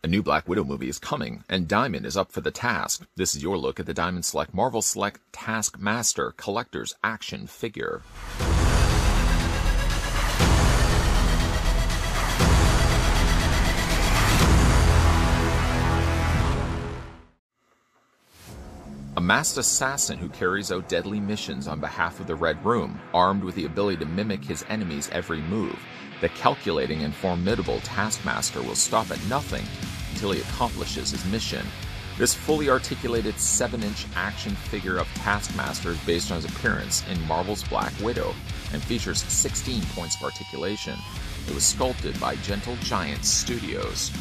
A new Black Widow movie is coming, and Diamond is up for the task. This is your look at the Diamond Select Marvel Select Taskmaster Collector's Action Figure. A masked assassin who carries out deadly missions on behalf of the Red Room, armed with the ability to mimic his enemy's every move. The calculating and formidable Taskmaster will stop at nothing until he accomplishes his mission. This fully articulated 7-inch action figure of Taskmaster is based on his appearance in Marvel's Black Widow and features 16 points of articulation. It was sculpted by Gentle Giant Studios.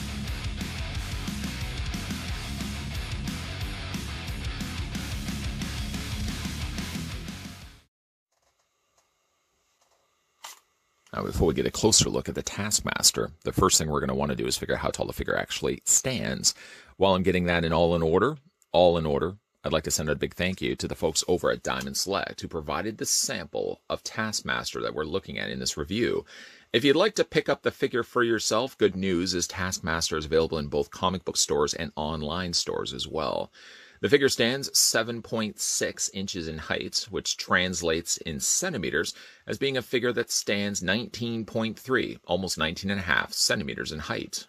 Now, before we get a closer look at the Taskmaster, the first thing we're going to want to do is figure out how tall the figure actually stands. While I'm getting that all in order, I'd like to send out a big thank you to the folks over at Diamond Select who provided the sample of Taskmaster that we're looking at in this review. If you'd like to pick up the figure for yourself, good news is Taskmaster is available in both comic book stores and online stores as well. The figure stands 7.6 inches in height, which translates in centimeters as being a figure that stands 19.3, almost 19.5 centimeters in height.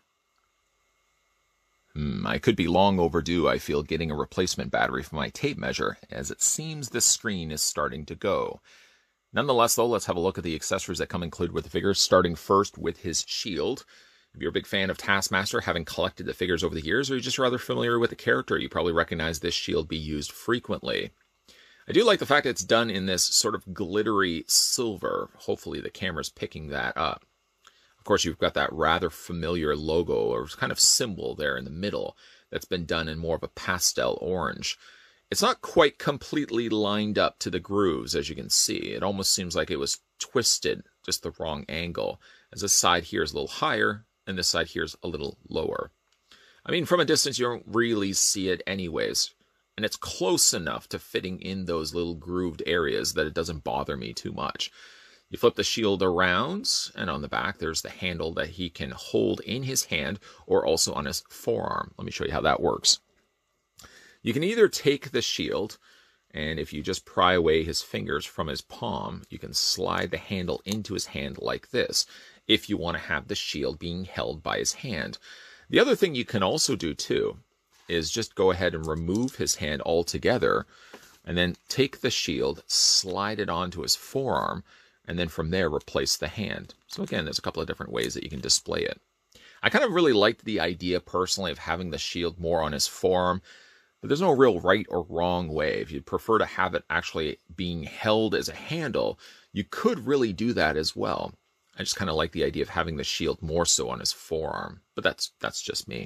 I could be long overdue, I feel, getting a replacement battery for my tape measure, as it seems the screen is starting to go. Nonetheless, though, let's have a look at the accessories that come included with the figure, starting first with his shield. If you're a big fan of Taskmaster, having collected the figures over the years, or you're just rather familiar with the character, you probably recognize this shield be used frequently. I do like the fact that it's done in this sort of glittery silver. Hopefully the camera's picking that up. Of course, you've got that rather familiar logo or kind of symbol there in the middle that's been done in more of a pastel orange. It's not quite completely lined up to the grooves, as you can see. It almost seems like it was twisted, just the wrong angle, as this side here is a little higher, and this side here is a little lower. I mean, from a distance, you don't really see it anyways. And it's close enough to fitting in those little grooved areas that it doesn't bother me too much. You flip the shield around, and on the back, there's the handle that he can hold in his hand or also on his forearm. Let me show you how that works. You can either take the shield, and if you just pry away his fingers from his palm, you can slide the handle into his hand like this, if you want to have the shield being held by his hand. The other thing you can also do too is just go ahead and remove his hand altogether and then take the shield, slide it onto his forearm, and then from there replace the hand. So again, there's a couple of different ways that you can display it. I kind of really liked the idea personally of having the shield more on his forearm, but there's no real right or wrong way. If you'd prefer to have it actually being held as a handle, you could really do that as well. I just kind of like the idea of having the shield more so on his forearm, but that's just me.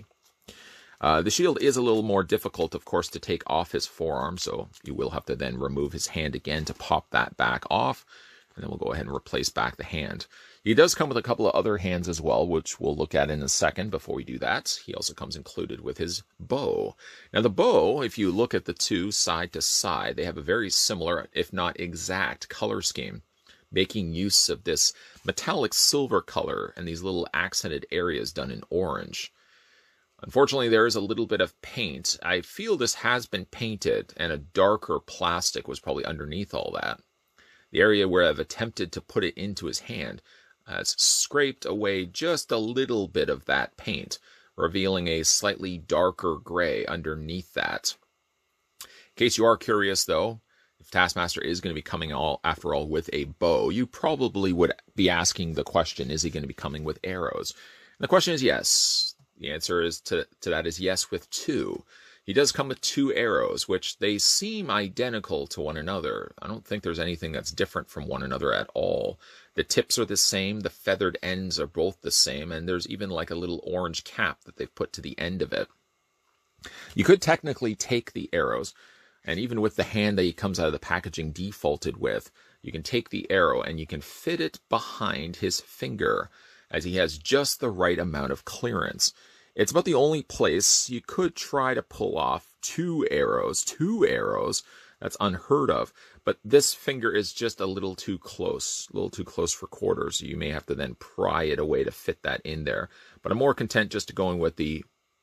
The shield is a little more difficult, of course, to take off his forearm, so you will have to then remove his hand again to pop that back off, and then we'll go ahead and replace back the hand. He does come with a couple of other hands as well, which we'll look at in a second. Before we do that, he also comes included with his bow. Now the bow, if you look at the two side to side, they have a very similar, if not exact, color scheme, making use of this metallic silver color and these little accented areas done in orange. Unfortunately, there is a little bit of paint. I feel this has been painted, and a darker plastic was probably underneath all that. The area where I've attempted to put it into his hand has scraped away just a little bit of that paint, revealing a slightly darker gray underneath that. In case you are curious, though, if Taskmaster is going to be coming after all with a bow, you probably would be asking the question, is he going to be coming with arrows? And the question is yes. The answer is to that is yes with 2. He does come with 2 arrows, which they seem identical to one another. I don't think there's anything that's different from one another at all. The tips are the same, the feathered ends are both the same, and there's even like a little orange cap that they've put to the end of it. You could technically take the arrows, and even with the hand that he comes out of the packaging defaulted with, you can take the arrow and you can fit it behind his finger, as he has just the right amount of clearance. It's about the only place you could try to pull off 2 arrows. 2 arrows. That's unheard of. But this finger is just a little too close for quarters. You may have to then pry it away to fit that in there. But I'm more content just going with the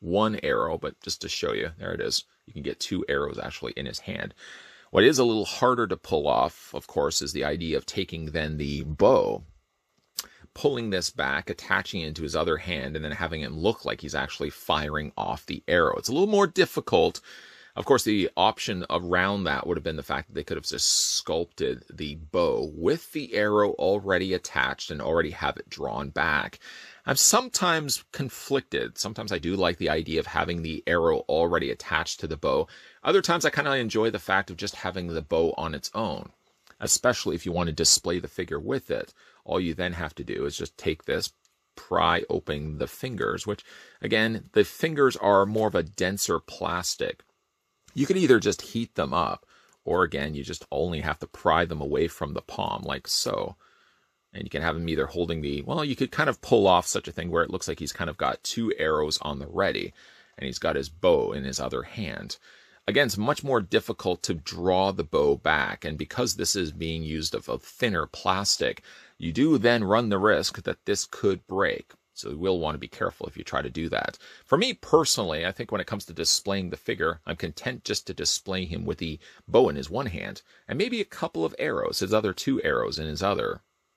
one arrow, but just to show you, there it is. You can get 2 arrows actually in his hand. What is a little harder to pull off, of course, is the idea of taking then the bow, pulling this back, attaching it into his other hand, and then having him look like he's actually firing off the arrow. It's a little more difficult. Of course, the option around that would have been the fact that they could have just sculpted the bow with the arrow already attached and already have it drawn back. I'm sometimes conflicted. Sometimes I do like the idea of having the arrow already attached to the bow. Other times I kind of enjoy the fact of just having the bow on its own, especially if you want to display the figure with it. All you then have to do is just take this, pry open the fingers, which, again, the fingers are more of a denser plastic. You could either just heat them up, or again, you just only have to pry them away from the palm, like so. And you can have him either holding the, well, you could kind of pull off such a thing where it looks like he's kind of got 2 arrows on the ready, and he's got his bow in his other hand. Again, it's much more difficult to draw the bow back, and because this is being used of a thinner plastic, you do then run the risk that this could break. So you will want to be careful if you try to do that. For me personally, I think when it comes to displaying the figure, I'm content just to display him with the bow in his one hand, and maybe a couple of arrows, his other 2 arrows in his other.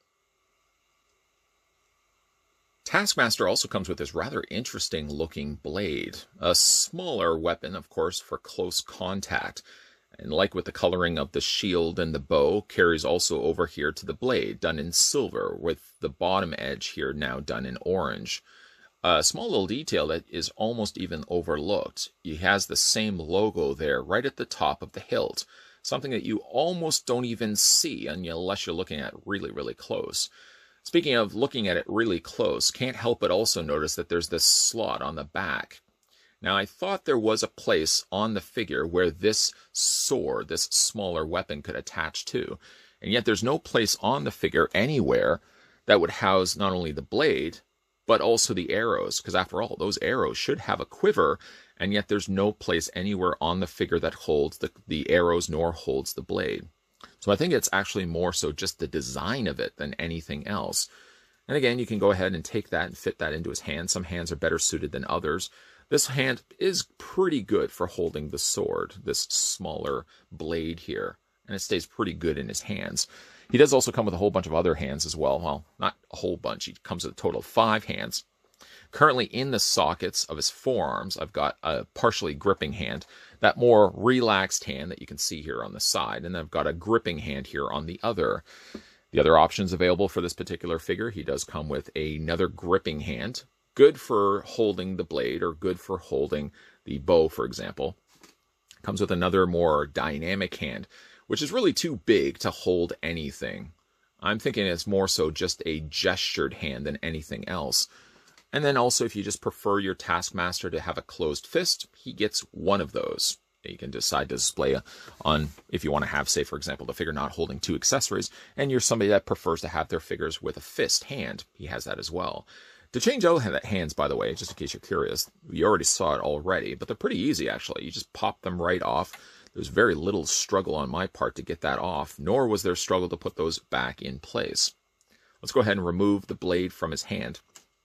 Taskmaster also comes with this rather interesting looking blade, a smaller weapon, of course, for close contact. And like with the coloring of the shield and the bow, carries also over here to the blade, done in silver, with the bottom edge here now done in orange. A small little detail that is almost even overlooked. He has the same logo there right at the top of the hilt, something that you almost don't even see unless you're looking at it really, really close. Speaking of looking at it really close, can't help but also notice that there's this slot on the back. Now, I thought there was a place on the figure where this sword, this smaller weapon, could attach to, and yet there's no place on the figure anywhere that would house not only the blade, but also the arrows, because after all, those arrows should have a quiver, and yet there's no place anywhere on the figure that holds the arrows nor holds the blade. So I think it's actually more so just the design of it than anything else. And again, you can go ahead and take that and fit that into his hand. Some hands are better suited than others. This hand is pretty good for holding the sword, this smaller blade here, and it stays pretty good in his hands. He does also come with a whole bunch of other hands as well. Well, not a whole bunch. He comes with a total of 5 hands. Currently in the sockets of his forearms, I've got a partially gripping hand, that more relaxed hand that you can see here on the side, and then I've got a gripping hand here on the other. The other options available for this particular figure, he does come with another gripping hand, good for holding the blade or good for holding the bow, for example. Comes with another more dynamic hand, which is really too big to hold anything. I'm thinking it's more so just a gestured hand than anything else. And then also, if you just prefer your Taskmaster to have a closed fist, he gets one of those. You can decide to display on, if you want to have, say, for example, the figure not holding 2 accessories, and you're somebody that prefers to have their figures with a fist hand, he has that as well. To change out hands, by the way, just in case you're curious, you already saw it already, but they're pretty easy, actually. You just pop them right off. There's very little struggle on my part to get that off, nor was there struggle to put those back in place. Let's go ahead and remove the blade from his hand.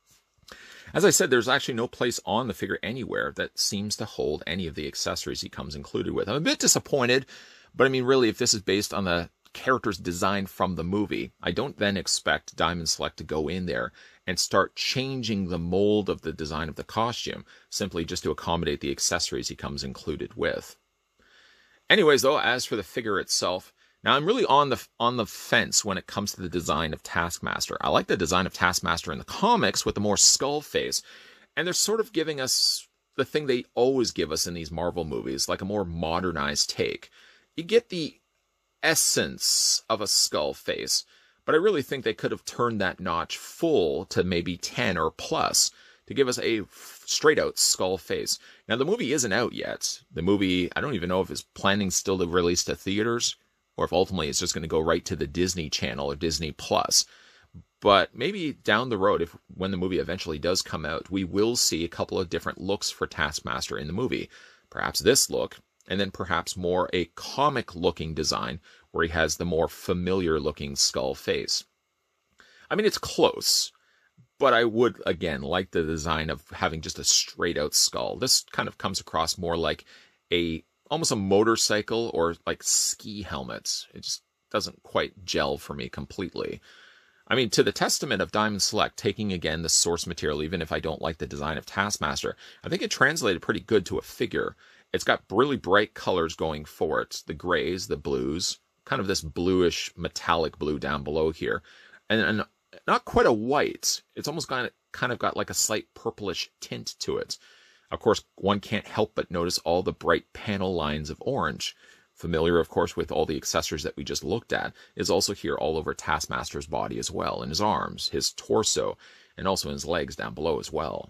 As I said, there's actually no place on the figure anywhere that seems to hold any of the accessories he comes included with. I'm a bit disappointed, but I mean, really, if this is based on the character's design from the movie, I don't then expect Diamond Select to go in there and start changing the mold of the design of the costume, simply just to accommodate the accessories he comes included with. Anyways, though, as for the figure itself, now I'm really on the fence when it comes to the design of Taskmaster. I like the design of Taskmaster in the comics with the more skull face, and they're sort of giving us the thing they always give us in these Marvel movies, like a more modernized take. You get the essence of a skull face, but I really think they could have turned that notch full to maybe 10 or plus to give us a straight-out skull face. Now, the movie isn't out yet. The movie, I don't even know if it's planning still to release to theaters, or if ultimately it's just going to go right to the Disney Channel or Disney Plus. But maybe down the road, when the movie eventually does come out, we will see a couple of different looks for Taskmaster in the movie. Perhaps this look, and then perhaps more a comic-looking design, where he has the more familiar-looking skull face. I mean, it's close, But I would, again, like the design of having just a straight out skull. This kind of comes across more like almost a motorcycle or like ski helmets. It just doesn't quite gel for me completely. I mean, to the testament of Diamond Select, taking again the source material, even if I don't like the design of Taskmaster, I think it translated pretty good to a figure. It's got really bright colors going for it. The grays, the blues, kind of this bluish metallic blue down below here. And not quite a white. It's almost kind of got like a slight purplish tint to it. Of course, one can't help but notice all the bright panel lines of orange. Familiar, of course, with all the accessories that we just looked at, is also here all over Taskmaster's body as well, in his arms, his torso, and also in his legs down below as well.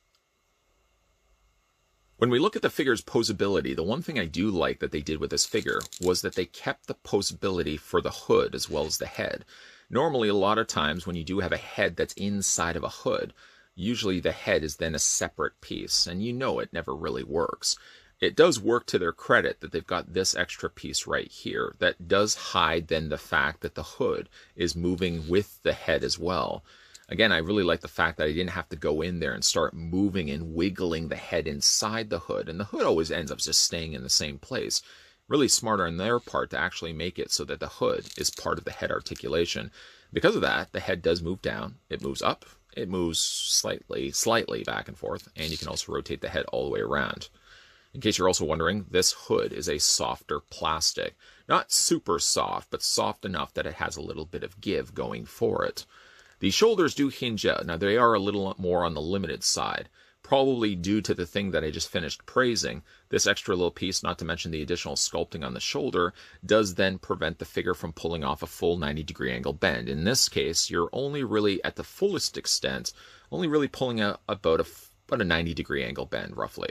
When we look at the figure's posability, the one thing I do like that they did with this figure was that they kept the posability for the hood as well as the head. Normally, a lot of times when you do have a head that's inside of a hood, usually the head is then a separate piece, and you know it never really works. It does work to their credit that they've got this extra piece right here that does hide then the fact that the hood is moving with the head as well. Again, I really like the fact that I didn't have to go in there and start moving and wiggling the head inside the hood, and the hood always ends up just staying in the same place. Really smart on their part to actually make it so that the hood is part of the head articulation. Because of that, the head does move down, it moves up, it moves slightly back and forth, and you can also rotate the head all the way around. In case you're also wondering, this hood is a softer plastic. Not super soft, but soft enough that it has a little bit of give going for it. The shoulders do hinge out. Now, they are a little more on the limited side, probably due to the thing that I just finished praising. This extra little piece, not to mention the additional sculpting on the shoulder, does then prevent the figure from pulling off a full 90-degree angle bend. In this case, you're only really, at the fullest extent, only really pulling out about a 90-degree angle bend, roughly.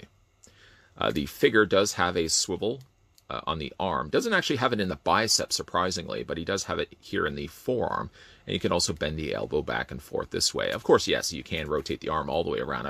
The figure does have a swivel on the arm. Doesn't actually have it in the bicep, surprisingly, but he does have it here in the forearm. And you can also bend the elbow back and forth this way. Of course, yes, you can rotate the arm all the way around.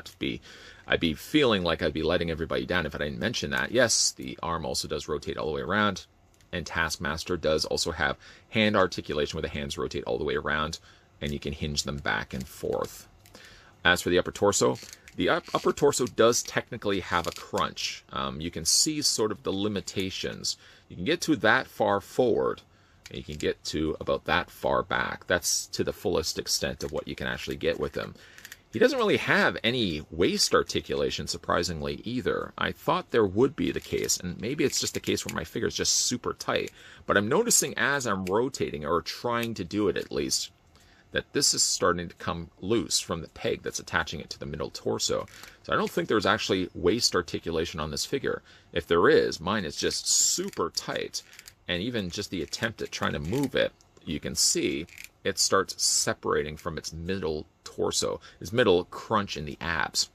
I'd be feeling like I'd be letting everybody down if I didn't mention that. Yes, the arm also does rotate all the way around. And Taskmaster does also have hand articulation where the hands rotate all the way around. And you can hinge them back and forth. As for the upper torso, the upper torso does technically have a crunch. You can see sort of the limitations. You can get to that far forward, and you can get to about that far back. That's to the fullest extent of what you can actually get with him. He doesn't really have any waist articulation, surprisingly, either. I thought there would be the case, and maybe it's just a case where my figure is just super tight. But I'm noticing as I'm rotating, or trying to do it at least, that this is starting to come loose from the peg that's attaching it to the middle torso. So I don't think there's actually waist articulation on this figure. If there is, mine is just super tight. And even just the attempt at trying to move it, you can see it starts separating from its middle torso, its middle crunch in the abs.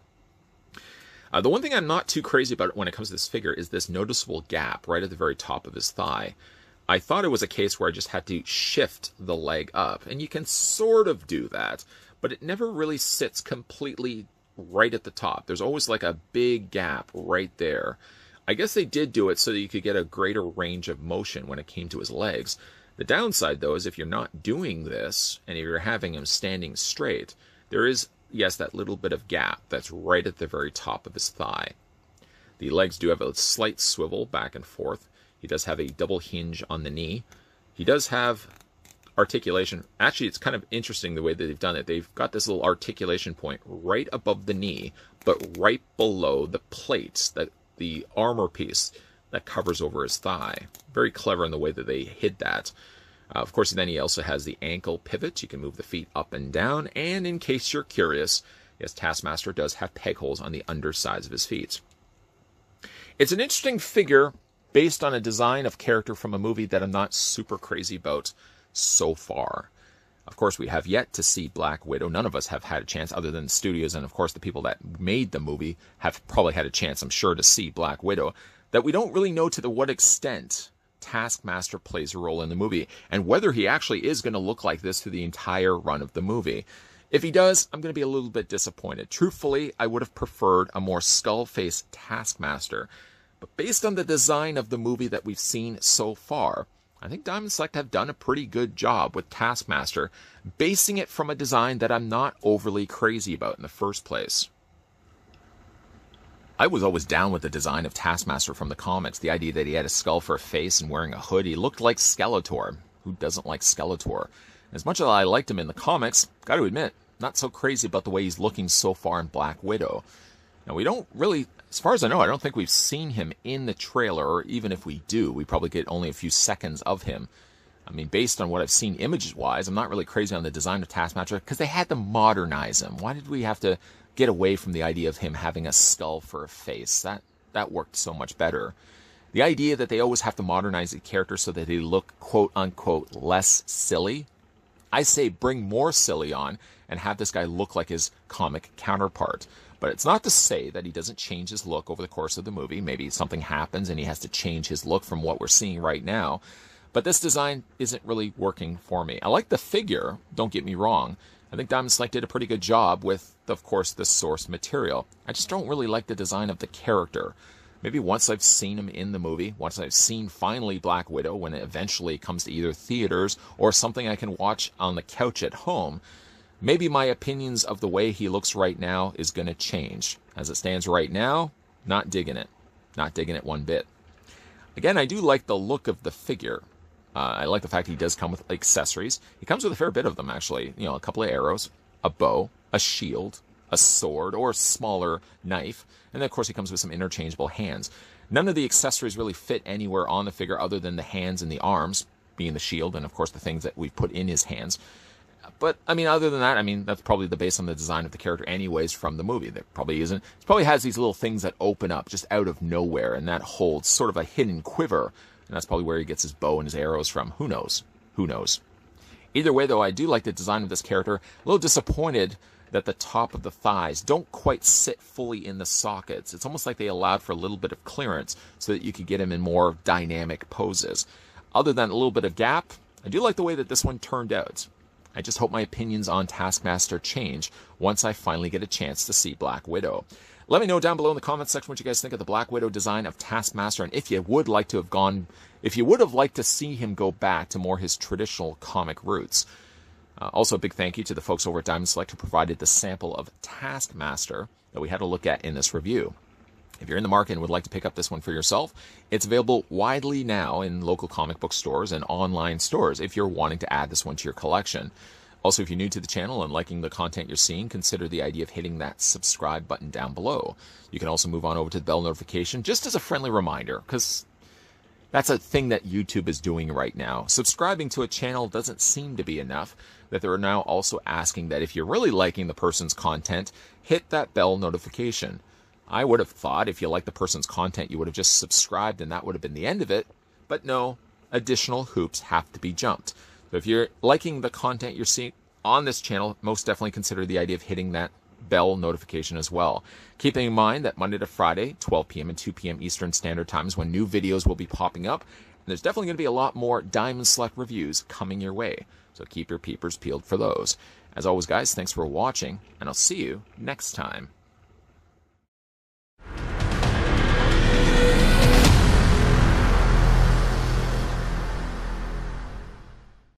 The one thing I'm not too crazy about when it comes to this figure is this noticeable gap right at the very top of his thigh. I thought it was a case where I just had to shift the leg up, and you can sort of do that, but it never really sits completely right at the top. There's always like a big gap right there. I guess they did do it so that you could get a greater range of motion when it came to his legs. The downside, though, is if you're not doing this, and if you're having him standing straight, there is, yes, that little bit of gap that's right at the very top of his thigh. The legs do have a slight swivel back and forth. He does have a double hinge on the knee. He does have articulation. Actually, it's kind of interesting the way that they've done it. They've got this little articulation point right above the knee, but right below the plates, the armor piece that covers over his thigh. Very clever in the way that they hid that. Of course, then he also has the ankle pivot. You can move the feet up and down. And in case you're curious, yes, Taskmaster does have peg holes on the undersides of his feet. It's an interesting figure based on a design of character from a movie that I'm not super crazy about so far. Of course, we have yet to see Black Widow. None of us have had a chance other than the studios, and of course the people that made the movie have probably had a chance, I'm sure, to see Black Widow, that we don't really know to what extent Taskmaster plays a role in the movie, and whether he actually is going to look like this through the entire run of the movie. If he does, I'm going to be a little bit disappointed. Truthfully, I would have preferred a more skull-faced Taskmaster. But based on the design of the movie that we've seen so far, I think Diamond Select have done a pretty good job with Taskmaster, basing it from a design that I'm not overly crazy about in the first place. I was always down with the design of Taskmaster from the comics, the idea that he had a skull for a face and wearing a hood. He looked like Skeletor. Who doesn't like Skeletor? As much as I liked him in the comics, got to admit, not so crazy about the way he's looking so far in Black Widow. Now, we don't really, as far as I know, I don't think we've seen him in the trailer, or even if we do, we probably get only a few seconds of him. I mean, based on what I've seen images-wise, I'm not really crazy on the design of Taskmaster, because they had to modernize him. Why did we have to get away from the idea of him having a skull for a face? That worked so much better. The idea that they always have to modernize the character so that they look, quote-unquote, less silly, I say bring more silly on and have this guy look like his comic counterpart. But it's not to say that he doesn't change his look over the course of the movie. Maybe something happens and he has to change his look from what we're seeing right now. But this design isn't really working for me. I like the figure, don't get me wrong. I think Diamond Select did a pretty good job with, of course, the source material. I just don't really like the design of the character. Maybe once I've seen him in the movie, once I've seen finally Black Widow, when it eventually comes to either theaters or something I can watch on the couch at home, maybe my opinions of the way he looks right now is going to change. As it stands right now, not digging it. Not digging it one bit. Again, I do like the look of the figure. I like the fact he does come with accessories. He comes with a fair bit of them, actually. You know, a couple of arrows, a bow, a shield, a sword, or a smaller knife. And then, of course, he comes with some interchangeable hands. None of the accessories really fit anywhere on the figure other than the hands and the arms, being the shield and, of course, the things that we put in his hands. But, I mean, other than that, I mean, that's probably the base on the design of the character anyways from the movie. There probably isn't. It probably has these little things that open up just out of nowhere, and that holds sort of a hidden quiver. And that's probably where he gets his bow and his arrows from. Who knows? Who knows? Either way, though, I do like the design of this character. A little disappointed that the top of the thighs don't quite sit fully in the sockets. It's almost like they allowed for a little bit of clearance so that you could get him in more dynamic poses. Other than a little bit of gap, I do like the way that this one turned out. I just hope my opinions on Taskmaster change once I finally get a chance to see Black Widow. Let me know down below in the comments section what you guys think of the Black Widow design of Taskmaster, and if you would have liked to see him go back to more his traditional comic roots. Also, a big thank you to the folks over at Diamond Select who provided the sample of Taskmaster that we had a look at in this review. If you're in the market and would like to pick up this one for yourself, it's available widely now in local comic book stores and online stores if you're wanting to add this one to your collection. Also, if you're new to the channel and liking the content you're seeing, consider the idea of hitting that subscribe button down below. You can also move on over to the bell notification just as a friendly reminder, because that's a thing that YouTube is doing right now. Subscribing to a channel doesn't seem to be enough, that they're now also asking that if you're really liking the person's content, hit that bell notification. I would have thought if you like the person's content, you would have just subscribed and that would have been the end of it. But no, additional hoops have to be jumped. So if you're liking the content you're seeing on this channel, most definitely consider the idea of hitting that bell notification as well. Keeping in mind that Monday to Friday, 12 p.m. and 2 p.m. Eastern Standard Time is when new videos will be popping up. And there's definitely going to be a lot more Diamond Select reviews coming your way. So keep your peepers peeled for those. As always, guys, thanks for watching, and I'll see you next time.